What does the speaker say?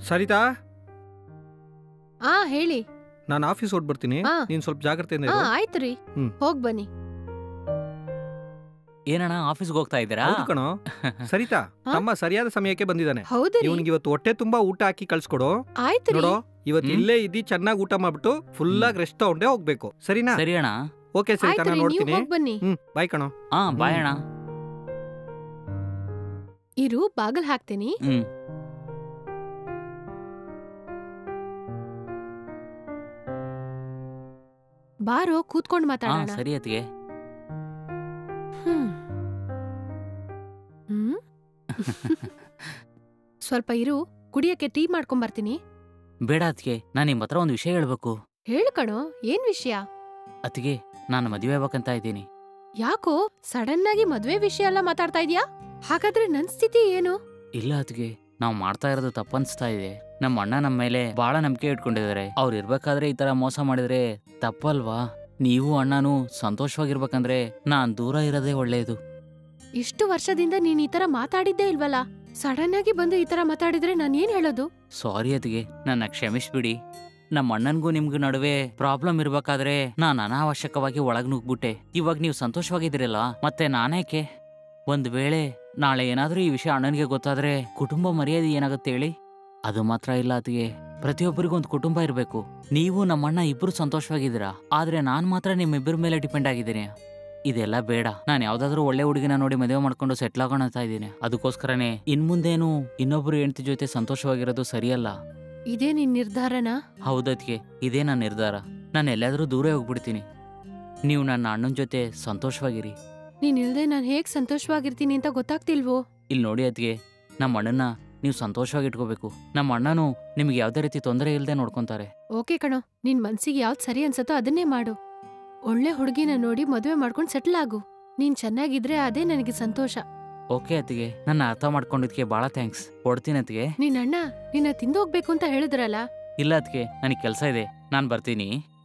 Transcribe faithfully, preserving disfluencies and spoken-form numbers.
ಸರಿತಾ ಆ ಹೇಳಿ. ನಾನು ಆಫೀಸ್ ಹೊರಟು ಬರ್ತೀನಿ, ನೀನು ಸ್ವಲ್ಪ ಜಾಗ್ರತೆಯಿಂದ ಇರು. ಆಯ್ತು ರೀ, ಹೋಗಿ ಬನ್ನಿ. ಏನಣ್ಣ ಆಫೀಸ್ಗೆ ಹೋಗ್ತಾ ಇದ್ದೀರಾ? ಹೌದು ಕಣೋ. ಸರಿತಾ ತಮ್ಮ ಸರಿಯಾದ ಸಮಯಕ್ಕೆ ಬಂದಿದ್ದಾನೆ. ಇವನಿಗೆ ಇವತ್ತು ಹೊಟ್ಟೆ ತುಂಬಾ ಊಟ ಹಾಕಿ ಕಳ್ಸ್ಕೊಡು. ಆಯ್ತು ನೋಡೋ, ಇವತ್ತು ಇಲ್ಲೇ ಇದ್ದಿ ಚೆನ್ನಾಗಿ ಊಟ ಮಾಡ್ಬಿಟ್ಟು ಫುಲ್ ಆಗಿ ರೆಸ್ಟ್ ತಗೊಂಡೇ ಹೋಗ್ಬೇಕು, ಸರಿನಾ? ಸರಿ ಅಣ್ಣ. ಓಕೆ ಸರಿತಾ, ನಾನು ನೋಡ್ತೀನಿ. ಬನ್ನಿ. ಹ್ಮ್ ಬಾಯ್ ಕಣೋ. ಹಾ ಬಾಯ್ ಅಣ್ಣ. ಇರು, ಬಾಗಲ್ ಹಾಕ್ತೀನಿ. ಹ್ಮ್ ಬಾರೋ, ಕೂತ್ಕೊಂಡು ಮಾತಾಡೋಣ. ಸರಿ ಅತ್ತಿಗೆ. ಹ್ಮ್ ಹ್ಮ್ ಸ್ವಲ್ಪ ಇರು, ಕುಡಿಯಕ್ಕೆ ಟೀ ಮಾಡ್ಕೊಂಡ್ ಬರ್ತೀನಿ. ಬೇಡ ಅತ್ತಿಗೆ, ನಾನು ನಿಮ್ಮ ಹತ್ರ ಒಂದು ವಿಷಯ ಹೇಳ್ಬೇಕು. ಹೇಳು ಕಣೋ, ಏನ್ ವಿಷಯ? ಅತ್ತಿಗೆ, ನಾನು ಮದುವೆ ಆಗ್ಬೇಕಂತ ಇದ್ದೀನಿ. ಯಾಕೋ ಸಡನ್ ಆಗಿ ಮದ್ವೆ ವಿಷಯ ಎಲ್ಲ ಮಾತಾಡ್ತಾ ಇದ್ಯಾ? ಹಾಗಾದ್ರೆ ನನ್ ಸ್ಥಿತಿ ಏನು? ಇಲ್ಲ ಅತ್ತಿಗೆ, ನಾವು ಮಾಡ್ತಾ ಇರೋದು ತಪ್ಪನ್ಸ್ತಾ ಇದೆ. ನಮ್ಮ ಅಣ್ಣ ನಮ್ಮ ಮೇಲೆ ಬಹಳ ನಂಬಿಕೆ ಇಟ್ಕೊಂಡಿದ್ದಾರೆ. ಅವ್ರು ಇರ್ಬೇಕಾದ್ರೆ ಈ ತರ ಮೋಸ ಮಾಡಿದ್ರೆ ತಪ್ಪಲ್ವಾ? ನೀವು ಅಣ್ಣನೂ ಸಂತೋಷವಾಗಿರ್ಬೇಕಂದ್ರೆ ನಾನ್ ದೂರ ಇರೋದೇ ಒಳ್ಳೇದು. ಇಷ್ಟು ವರ್ಷದಿಂದ ನೀನ್ ಈ ತರ ಮಾತಾಡಿದ್ದೇ ಇಲ್ವಲ್ಲ, ಸಡನ್ ಆಗಿ ಬಂದು ಈ ತರ ಮಾತಾಡಿದ್ರೆ ನಾನ್ ಏನ್ ಹೇಳೋದು? ಸಾರಿ ಅತ್ತಿಗೆ, ನನ್ನ ಕ್ಷಮಿಸ್ಬಿಡಿ. ನಮ್ಮ ಅಣ್ಣನ್ಗೂ ನಿಮ್ಗೂ ನಡುವೆ ಪ್ರಾಬ್ಲಮ್ ಇರ್ಬೇಕಾದ್ರೆ ನಾನ್ ಅನಾವಶ್ಯಕವಾಗಿ ಒಳಗ್ ನುಗ್ಬಿಟ್ಟೆ. ಇವಾಗ ನೀವು ಸಂತೋಷವಾಗಿದ್ದೀರಲ್ಲ, ಮತ್ತೆ ನಾನೇಕೆ? ಒಂದ್ ವೇಳೆ ನಾಳೆ ಏನಾದ್ರೂ ಈ ವಿಷಯ ಅಣ್ಣನಿಗೆ ಗೊತ್ತಾದ್ರೆ ಕುಟುಂಬ ಮರ್ಯಾದೆ ಏನಾಗುತ್ತೆ ಹೇಳಿ? ಅದು ಮಾತ್ರ ಇಲ್ಲ ಅತ್ತಿಗೆ, ಪ್ರತಿಯೊಬ್ಬರಿಗೊಂದು ಕುಟುಂಬ ಇರಬೇಕು. ನೀವು ನಮ್ಮಣ್ಣ ಇಬ್ರು ಸಂತೋಷವಾಗಿದ್ದೀರಾ, ಆದ್ರೆ ನಾನ್ ಮಾತ್ರ ನಿಮ್ಮಿಬ್ಬರ ಮೇಲೆ ಡಿಪೆಂಡ್ ಆಗಿದ್ದೀನಿ. ಇದೆಲ್ಲ ಬೇಡ. ನಾನು ಯಾವ್ದಾದ್ರು ಒಳ್ಳೆ ಹುಡುಗಿನ ನೋಡಿ ಮದುವೆ ಮಾಡ್ಕೊಂಡು ಸೆಟ್ಲ್ ಆಗೋಣ ಅಂತ ಇದ್ದೀನಿ. ಅದಕ್ಕೋಸ್ಕರನೇ ಇನ್ ಮುಂದೇನು ಇನ್ನೊಬ್ರು ಹೆಂಡತಿ ಜೊತೆ ಸಂತೋಷವಾಗಿರೋದು ಸರಿಯಲ್ಲ. ಇದೇ ನಿನ್ ನಿರ್ಧಾರನಾ? ಹೌದತ್ಗೆ, ಇದೇ ನನ್ನ ನಿರ್ಧಾರ. ನಾನು ಎಲ್ಲಾದ್ರೂ ದೂರ ಹೋಗ್ಬಿಡ್ತೀನಿ. ನೀವು ನನ್ನ ಅಣ್ಣನ ಜೊತೆ ಸಂತೋಷವಾಗಿರಿ. ನೀನ್ ಇಲ್ದೆ ನಾನ್ ಹೇಗ್ ಸಂತೋಷವಾಗಿರ್ತೀನಿ ಅಂತ ಗೊತ್ತಾಗ್ತಿಲ್ವೋ? ಇಲ್ಲಿ ನೋಡಿ ಅತ್ಗೆ, ನಮ್ಮ ಅಣ್ಣನ ನೀವು ಸಂತೋಷವಾಗಿ ಇಟ್ಕೋಬೇಕು. ನಮ್ಮ ಅಣ್ಣನು ನಿಮ್ಗೆ ಯಾವ್ದೇ ರೀತಿ ತೊಂದರೆ ಇಲ್ಲದೆ ನೋಡ್ಕೊಂತಾರೆ. ಓಕೆ ಕಣೋ, ನಿನ್ ಮನ್ಸಿಗೆ ಯಾವ್ದು ಸರಿ ಅನ್ಸತ್ತೋ ಅದನ್ನೇ ಮಾಡು. ಒಳ್ಳೆ ಹುಡುಗಿನ ನೋಡಿ ಮದುವೆ ಮಾಡ್ಕೊಂಡು ಸೆಟ್ಲ್ ಆಗು. ನೀನ್ ಚೆನ್ನಾಗಿದ್ರೆ ಅದೇ ನನಗೆ ಸಂತೋಷ. ಓಕೆ ಅತ್ತಿಗೆ, ನನ್ನ ಅರ್ಥ ಮಾಡ್ಕೊಂಡಿದ್ಕೆ ಬಹಳ ಥ್ಯಾಂಕ್ಸ್. ಕೊಡ್ತೀನಿ ಅತ್ತಿಗೆ. ನಿನ್ ಅಣ್ಣ ನಿನ್ನ ತಿಂದೋಗ್ಬೇಕು ಅಂತ ಹೇಳಿದ್ರಲ್ಲ? ಇಲ್ಲ ಅತ್ತಿಗೆ, ನನಗೆ ಕೆಲಸ ಇದೆ, ನಾನು ಬರ್ತೀನಿ.